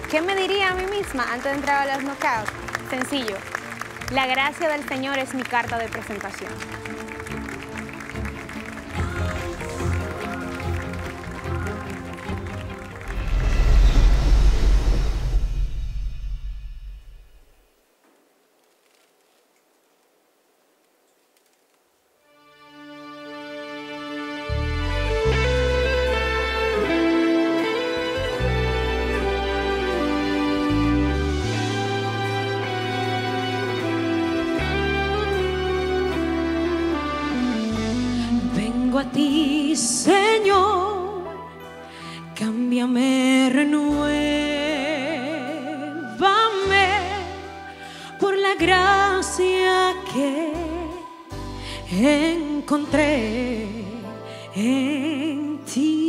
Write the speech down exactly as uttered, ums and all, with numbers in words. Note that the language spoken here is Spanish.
¿Qué me diría a mí misma antes de entrar a los knockouts? Sencillo. La gracia del Señor es mi carta de presentación. A ti, Señor, cámbiame, renuévame por la gracia que encontré en ti.